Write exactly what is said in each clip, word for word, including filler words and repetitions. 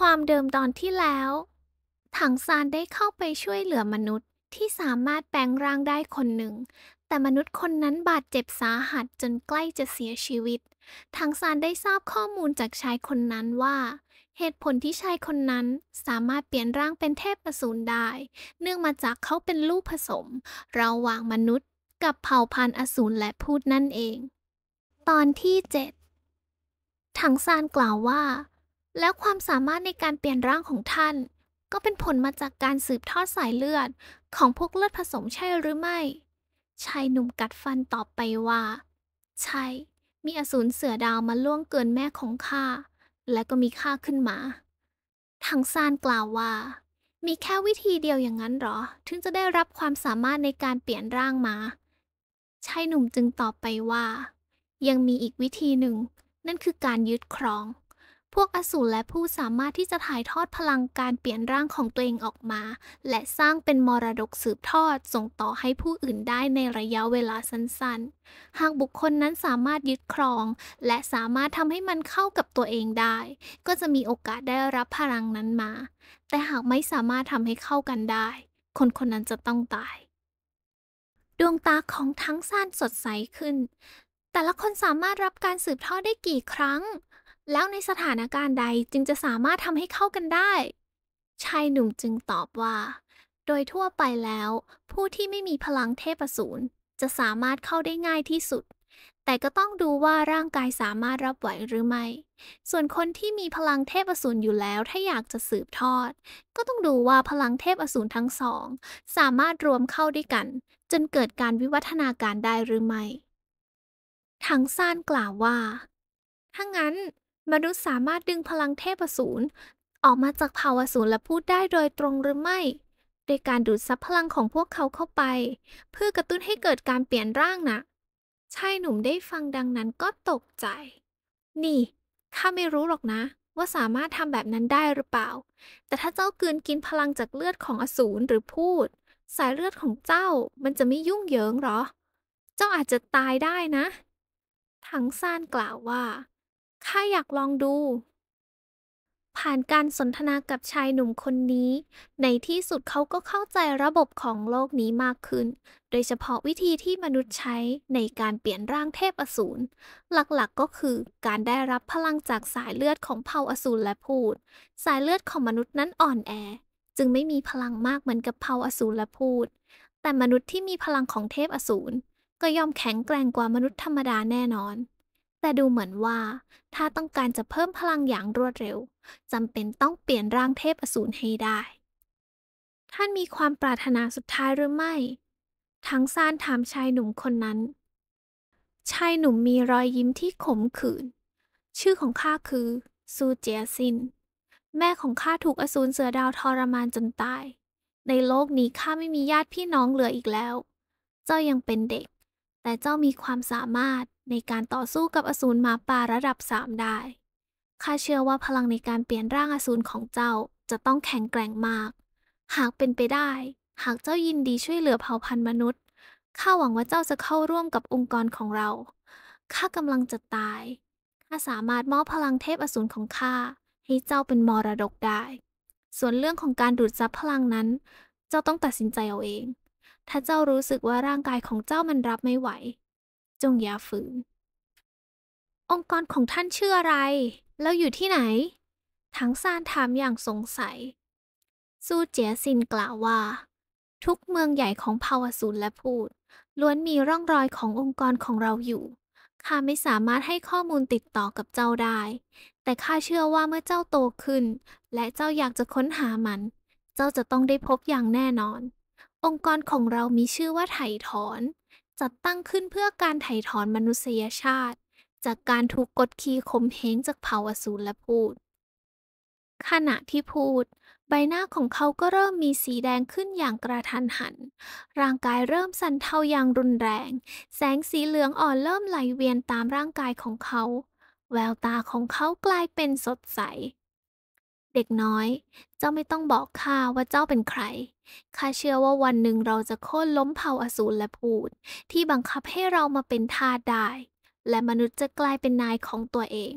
ความเดิมตอนที่แล้วถังซานได้เข้าไปช่วยเหลือมนุษย์ที่สามารถแปลงร่างได้คนหนึ่งแต่มนุษย์คนนั้นบาดเจ็บสาหัสจนใกล้จะเสียชีวิตถังซานได้ทราบข้อมูลจากชายคนนั้นว่าเหตุผลที่ชายคนนั้นสามารถเปลี่ยนร่างเป็นเทพอสูรได้เนื่องมาจากเขาเป็นลูกผสมระหว่างมนุษย์กับเผ่าพันธุ์อสูรและพูดนั่นเองตอนที่เจ็ดถังซานกล่าวว่า แล้วความสามารถในการเปลี่ยนร่างของท่านก็เป็นผลมาจากการสืบทอดสายเลือดของพวกเลือดผสมใช่หรือไม่ชายหนุ่มกัดฟันตอบไปว่าใช่มีอสูรเสือดาวมาล่วงเกินแม่ของข้าและก็มีข้าขึ้นมาทังซานกล่าวว่ามีแค่วิธีเดียวอย่างนั้นหรอถึงจะได้รับความสามารถในการเปลี่ยนร่างมาชายหนุ่มจึงตอบไปว่ายังมีอีกวิธีหนึ่งนั่นคือการยึดครอง พวกอสูรและผู้สามารถที่จะถ่ายทอดพลังการเปลี่ยนร่างของตัวเองออกมาและสร้างเป็นมรดกสืบทอดส่งต่อให้ผู้อื่นได้ในระยะเวลาสั้นๆหากบุคคลนั้นสามารถยึดครองและสามารถทำให้มันเข้ากับตัวเองได้ก็จะมีโอกาสได้รับพลังนั้นมาแต่หากไม่สามารถทำให้เข้ากันได้คนคนนั้นจะต้องตายดวงตาของทั้งซานสดใสขึ้นแต่ละคนสามารถรับการสืบทอดได้กี่ครั้งแล้วในสถานการณ์ใดจึงจะสามารถทำให้เข้ากันได้ชายหนุ่มจึงตอบว่าโดยทั่วไปแล้วผู้ที่ไม่มีพลังเทพอสูรจะสามารถเข้าได้ง่ายที่สุดแต่ก็ต้องดูว่าร่างกายสามารถรับไหวหรือไม่ส่วนคนที่มีพลังเทพอสูรอยู่แล้วถ้าอยากจะสืบทอดก็ต้องดูว่าพลังเทพอสูรทั้งสองสามารถรวมเข้าด้วยกันจนเกิดการวิวัฒนาการได้หรือไม่ถังซานกล่าวว่าถ้างั้นมนุษย์สามารถดึงพลังเทพอสูรออกมาจากเผ่าอสูรและพูดได้โดยตรงหรือไม่โดยการดูดซับพลังของพวกเขาเข้าไปเพื่อกระตุ้นให้เกิดการเปลี่ยนร่างน่ะชายหนุ่มได้ฟังดังนั้นก็ตกใจนี่ข้าไม่รู้หรอกนะว่าสามารถทำแบบนั้นได้หรือเปล่าแต่ถ้าเจ้ากลืนกินพลังจากเลือดของอสูรหรือพูดสายเลือดของเจ้ามันจะไม่ยุ่งเหยิงหรอเจ้าอาจจะตายได้นะถังซานกล่าวว่าข้าอยากลองดูผ่านการสนทนากับชายหนุ่มคนนี้ในที่สุดเขาก็เข้าใจระบบของโลกนี้มากขึ้นโดยเฉพาะวิธีที่มนุษย์ใช้ในการเปลี่ยนร่างเทพอสูรหลักๆก็คือการได้รับพลังจากสายเลือดของเผ่าอสูรและพูดสายเลือดของมนุษย์นั้นอ่อนแอจึงไม่มีพลังมากเหมือนกับเผ่าอสูรและพูดแต่มนุษย์ที่มีพลังของเทพอสูรก็ย่อมแข็งแกร่งกว่ามนุษย์ธรรมดาแน่นอนแต่ดูเหมือนว่าถ้าต้องการจะเพิ่มพลังอย่างรวดเร็วจำเป็นต้องเปลี่ยนร่างเทพอสูรให้ได้ท่านมีความปรารถนาสุดท้ายหรือไม่ทั้งซานถามชายหนุ่มคนนั้นชายหนุ่มมีรอยยิ้มที่ขมขื่นชื่อของข้าคือซูเจียซินแม่ของข้าถูกอสูรเสือดาวทรมานจนตายในโลกนี้ข้าไม่มีญาติพี่น้องเหลืออีกแล้วเจ้ายังเป็นเด็กแต่เจ้ามีความสามารถในการต่อสู้กับอสูรหมาป่าระดับสามได้ข้าเชื่อว่าพลังในการเปลี่ยนร่างอสูรของเจ้าจะต้องแข็งแกร่งมากหากเป็นไปได้หากเจ้ายินดีช่วยเหลือเผ่าพันธุ์มนุษย์ข้าหวังว่าเจ้าจะเข้าร่วมกับองค์กรของเราข้ากำลังจะตายข้าสามารถมอบพลังเทพอสูรของข้าให้เจ้าเป็นมรดกได้ส่วนเรื่องของการดูดซับพลังนั้นเจ้าต้องตัดสินใจเอาเองถ้าเจ้ารู้สึกว่าร่างกายของเจ้ามันรับไม่ไหวจงอย่าฝืนองค์กรของท่านชื่ออะไรแล้วอยู่ที่ไหนถังซานถามอย่างสงสัยซูเจียซินกล่าวว่าทุกเมืองใหญ่ของเผ่าอสูรและพูดล้วนมีร่องรอยขององค์กรของเราอยู่ข้าไม่สามารถให้ข้อมูลติดต่อกับเจ้าได้แต่ข้าเชื่อว่าเมื่อเจ้าโตขึ้นและเจ้าอยากจะค้นหามันเจ้าจะต้องได้พบอย่างแน่นอนองค์กรของเรามีชื่อว่าไถ่ถอนจัดตั้งขึ้นเพื่อการไถ่ถอนมนุษยชาติจากการถูกกดขี่ข่มเหงจากเผ่าอสูรและพูดขณะที่พูดใบหน้าของเขาก็เริ่มมีสีแดงขึ้นอย่างกระทันหันร่างกายเริ่มสั่นเทาอย่างรุนแรงแสงสีเหลืองอ่อนเริ่มไหลเวียนตามร่างกายของเขาแววตาของเขากลายเป็นสดใสเด็กน้อยเจ้าไม่ต้องบอกข้าว่าเจ้าเป็นใครข้าเชื่อว่าวันหนึ่งเราจะโค่นล้มเผ่าอสูรและพูดที่บังคับให้เรามาเป็นทาสได้และมนุษย์จะกลายเป็นนายของตัวเอง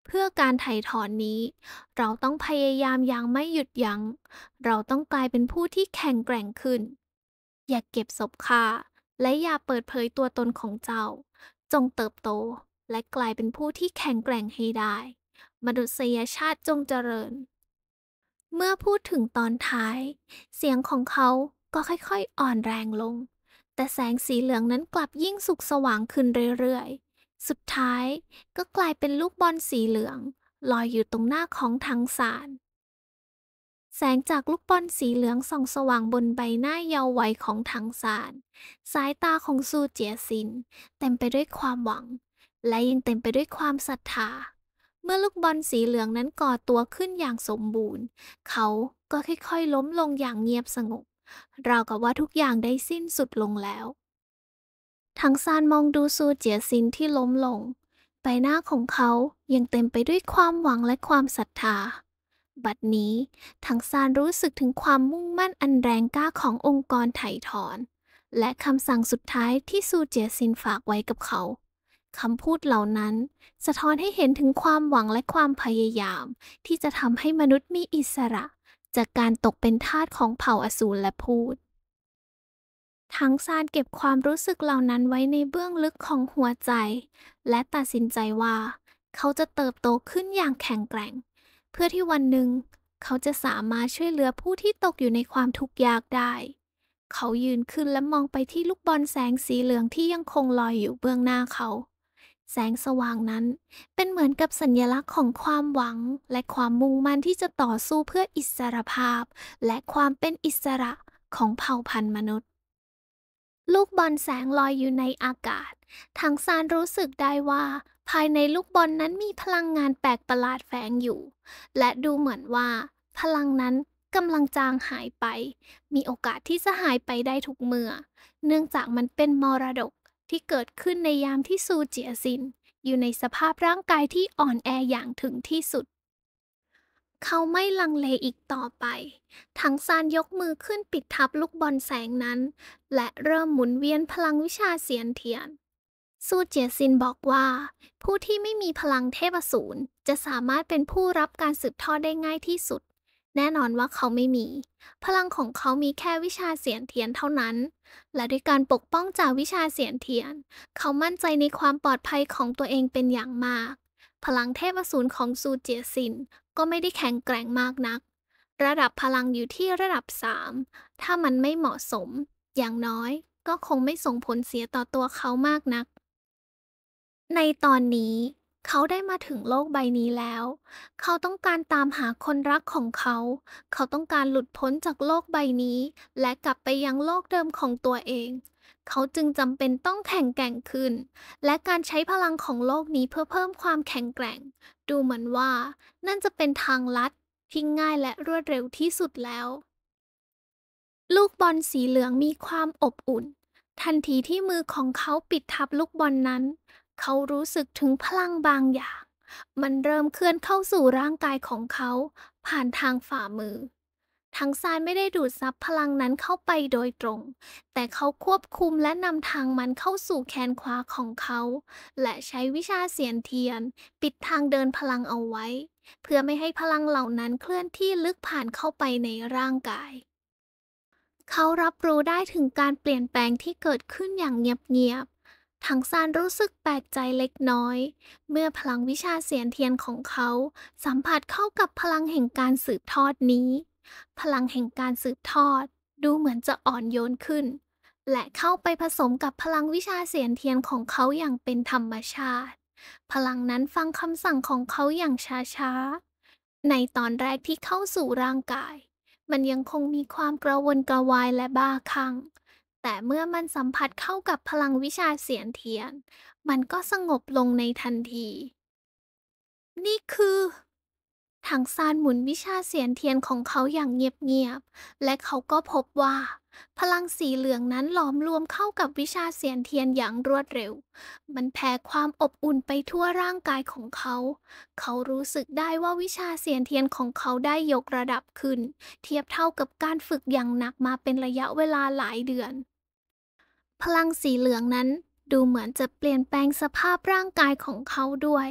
เพื่อการไถ่ถอนนี้เราต้องพยายามอย่างไม่หยุดยัง้งเราต้องกลายเป็นผู้ที่แข็งแกร่งขึ้นอย่าเก็บศพค่าและอย่าเปิดเผยตัวตนของเจ้าจงเติบโตและกลายเป็นผู้ที่แข็งแกร่งให้ได้มนุษยชาติจงเจริญ เมื่อพูดถึงตอนท้ายเสียงของเขาก็ค่อยๆอ่อนแรงลงแต่แสงสีเหลืองนั้นกลับยิ่งสุกสว่างขึ้นเรื่อยๆสุดท้ายก็กลายเป็นลูกบอลสีเหลืองลอยอยู่ตรงหน้าของทั้งสารแสงจากลูกบอลสีเหลืองส่องสว่างบนใบหน้าเยาว์วัยของทั้งสารสายตาของซูเจียซินเต็มไปด้วยความหวังและยังเต็มไปด้วยความศรัทธา เมื่อลูกบอลสีเหลืองนั้นก่อตัวขึ้นอย่างสมบูรณ์ เขาก็ค่อยๆล้มลงอย่างเงียบสงบ ราวกับว่าทุกอย่างได้สิ้นสุดลงแล้ว ทั้งซานมองดูซูเจียซินที่ล้มลง ใบหน้าของเขายังเต็มไปด้วยความหวังและความศรัทธา บัดนี้ทั้งซานรู้สึกถึงความมุ่งมั่นอันแรงกล้าขององค์กรไถ่ถอน และคำสั่งสุดท้ายที่ซูเจียซินฝากไว้กับเขา คำพูดเหล่านั้นสะท้อนให้เห็นถึงความหวังและความพยายามที่จะทำให้มนุษย์มีอิสระจากการตกเป็นทาสของเผ่าอสูรและพูดทั้งซานเก็บความรู้สึกเหล่านั้นไว้ในเบื้องลึกของหัวใจและตัดสินใจว่าเขาจะเติบโตขึ้นอย่างแข็งแกร่งเพื่อที่วันหนึ่งเขาจะสามารถช่วยเหลือผู้ที่ตกอยู่ในความทุกข์ยากได้เขายืนขึ้นและมองไปที่ลูกบอลแสงสีเหลืองที่ยังคงลอยอยู่เบื้องหน้าเขา แสงสว่างนั้นเป็นเหมือนกับสัญลักษณ์ของความหวังและความมุ่งมั่นที่จะต่อสู้เพื่ออิสรภาพและความเป็นอิสระของเผ่าพันธุ์มนุษย์ลูกบอลแสงลอยอยู่ในอากาศทางซานรู้สึกได้ว่าภายในลูกบอลนั้นมีพลังงานแปลกประหลาดแฝงอยู่และดูเหมือนว่าพลังนั้นกำลังจางหายไปมีโอกาสที่จะหายไปได้ทุกเมื่อเนื่องจากมันเป็นมรดก ที่เกิดขึ้นในยามที่ซูเจียซินอยู่ในสภาพร่างกายที่อ่อนแออย่างถึงที่สุด เขาไม่ลังเลอีกต่อไป ทั้งซานยกมือขึ้นปิดทับลูกบอลแสงนั้น และเริ่มหมุนเวียนพลังวิชาเสียนเทียน ซูเจียซินบอกว่าผู้ที่ไม่มีพลังเทพอสูรจะสามารถเป็นผู้รับการสืบทอดได้ง่ายที่สุด แน่นอนว่าเขาไม่มี พลังของเขามีแค่วิชาเสียนเทียนเท่านั้น และด้วยการปกป้องจากวิชาเสียนเทียน เขามั่นใจในความปลอดภัยของตัวเองเป็นอย่างมาก พลังเทพอสูรของซูเจียซินก็ไม่ได้แข็งแกร่งมากนัก ระดับพลังอยู่ที่ระดับสามถ้ามันไม่เหมาะสม อย่างน้อยก็คงไม่ส่งผลเสียต่อตัวเขามากนัก ในตอนนี้เขาได้มาถึงโลกใบนี้แล้ว เขาต้องการตามหาคนรักของเขา เขาต้องการหลุดพ้นจากโลกใบนี้และกลับไปยังโลกเดิมของตัวเอง เขาจึงจำเป็นต้องแข็งแกร่งขึ้น และการใช้พลังของโลกนี้เพื่อเพิ่มความแข็งแกร่ง ดูเหมือนว่านั่นจะเป็นทางลัดที่ง่ายและรวดเร็วที่สุดแล้ว ลูกบอลสีเหลืองมีความอบอุ่น ทันทีที่มือของเขาปิดทับลูกบอลนั้น เขารู้สึกถึงพลังบางอย่าง มันเริ่มเคลื่อนเข้าสู่ร่างกายของเขา ผ่านทางฝ่ามือ ทั้งซานไม่ได้ดูดซับพลังนั้นเข้าไปโดยตรง แต่เขาควบคุมและนำทางมันเข้าสู่แขนขวาของเขา และใช้วิชาเสียนเทียนปิดทางเดินพลังเอาไว้ เพื่อไม่ให้พลังเหล่านั้นเคลื่อนที่ลึกผ่านเข้าไปในร่างกาย เขารับรู้ได้ถึงการเปลี่ยนแปลงที่เกิดขึ้นอย่างเงียบๆทั้งซานรู้สึกแปลกใจเล็กน้อย เมื่อพลังวิชาเสียนเทียนของเขาสัมผัสเข้ากับพลังแห่งการสืบทอดนี้ พลังแห่งการสืบทอดดูเหมือนจะอ่อนโยนขึ้น และเข้าไปผสมกับพลังวิชาเสียนเทียนของเขาอย่างเป็นธรรมชาติ พลังนั้นฟังคำสั่งของเขาอย่างช้าๆ ในตอนแรกที่เข้าสู่ร่างกาย มันยังคงมีความกระวนกระวายและบ้าคลั่ง แต่เมื่อมันสัมผัสเข้ากับพลังวิชาเสียนเทียน มันก็สงบลงในทันที นี่คือถังซานหมุนวิชาเสียนเทียนของเขาอย่างเงียบๆ และเขาก็พบว่า พลังสีเหลืองนั้นหลอมรวมเข้ากับวิชาเสียนเทียนอย่างรวดเร็ว มันแผ่ความอบอุ่นไปทั่วร่างกายของเขา เขารู้สึกได้ว่าวิชาเสียนเทียนของเขาได้ยกระดับขึ้น เทียบเท่ากับการฝึกอย่างหนักมาเป็นระยะเวลาหลายเดือน พลังสีเหลืองนั้นดูเหมือนจะเปลี่ยนแปลงสภาพร่างกายของเขาด้วย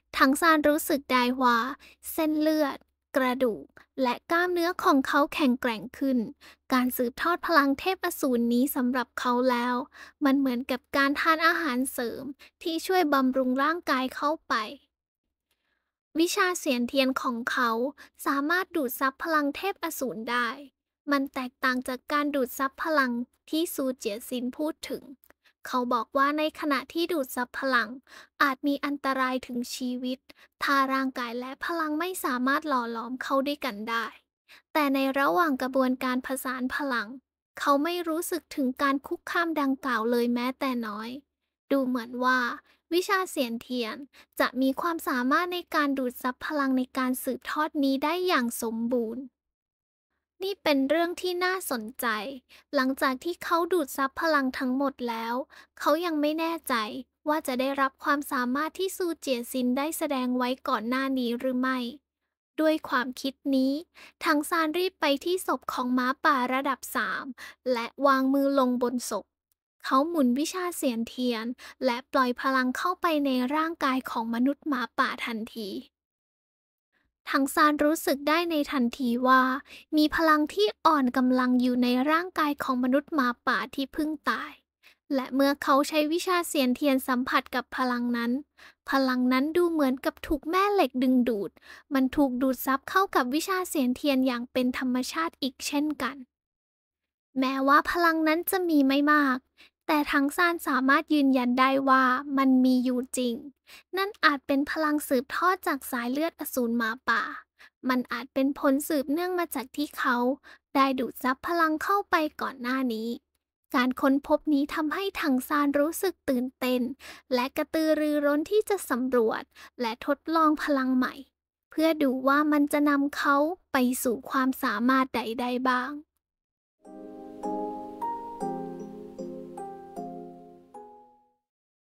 ถังซานรู้สึกได้ว่าเส้นเลือดกระดูกและกล้ามเนื้อของเขาแข็งแกร่งขึ้นการสืบทอดพลังเทพอสูรนี้สำหรับเขาแล้วมันเหมือนกับการทานอาหารเสริมที่ช่วยบำรุงร่างกายเข้าไป วิชาเสียนเทียนของเขาสามารถดูดซับพลังเทพอสูรได้ มันแตกต่างจากการดูดซับพลังที่ซูเจียซินพูดถึง เขาบอกว่าในขณะที่ดูดซับพลังอาจมีอันตรายถึงชีวิตถ้าร่างกายและพลังไม่สามารถหล่อหลอมเข้าด้วยกันได้ แต่ในระหว่างกระบวนการผสานพลังเขาไม่รู้สึกถึงการคุกคามดังกล่าวเลยแม้แต่น้อย ดูเหมือนว่าวิชาเสียนเทียนจะมีความสามารถในการดูดซับพลังในการสืบทอดนี้ได้อย่างสมบูรณ์ นี่เป็นเรื่องที่น่าสนใจ หลังจากที่เขาดูดซับพลังทั้งหมดแล้ว เขายังไม่แน่ใจว่าจะได้รับความสามารถที่ซูเจียซินได้แสดงไว้ก่อนหน้านี้หรือไม่ ด้วยความคิดนี้ทังซานรีบไปที่ศพของม้าป่าระดับสามและวางมือลงบนศพ เขาหมุนวิชาเสียนเทียนและปล่อยพลังเข้าไปในร่างกายของมนุษย์หมาป่าทันที ทังซานรู้สึกได้ในทันทีว่ามีพลังที่อ่อนกำลังอยู่ในร่างกายของมนุษย์หมาป่าที่เพิ่งตาย และเมื่อเขาใช้วิชาเสียนเทียนสัมผัสกับพลังนั้น พลังนั้นดูเหมือนกับถูกแม่เหล็กดึงดูด มันถูกดูดซับเข้ากับวิชาเสียนเทียนอย่างเป็นธรรมชาติอีกเช่นกัน แม้ว่าพลังนั้นจะมีไม่มาก แต่ทั้งซานสามารถยืนยันได้ว่ามันมีอยู่จริง นั่นอาจเป็นพลังสืบทอดจากสายเลือดอสูรหมาป่า มันอาจเป็นผลสืบเนื่องมาจากที่เขาได้ดูดซับพลังเข้าไปก่อนหน้านี้ การค้นพบนี้ทำให้ทังซานรู้สึกตื่นเต้นและกระตือรือร้นที่จะสำรวจและทดลองพลังใหม่ เพื่อดูว่ามันจะนำเขาไปสู่ความสามารถใดๆบ้าง